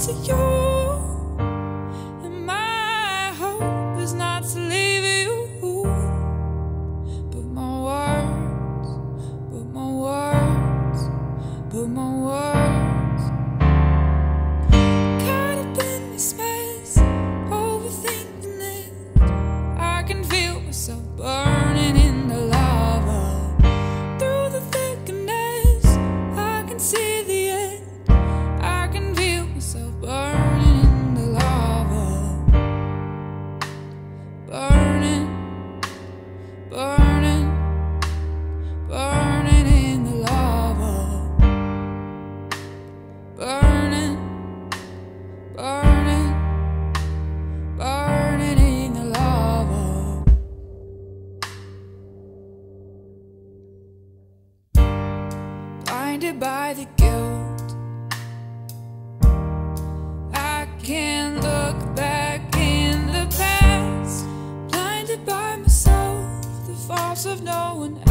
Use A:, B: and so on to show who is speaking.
A: to you, and my hope is not to leave you. But my words, but my words, but my words, caught up in this mess, overthinking it. I can feel myself burning in the lava. Through the thickness, I can see the end. I can feel myself burning in the lava. Burning, burning, burning in the lava. Burning, burning, burning in the lava. Blinded by the guilt, I can't look back in the past. Blinded by myself, the faults of no one else.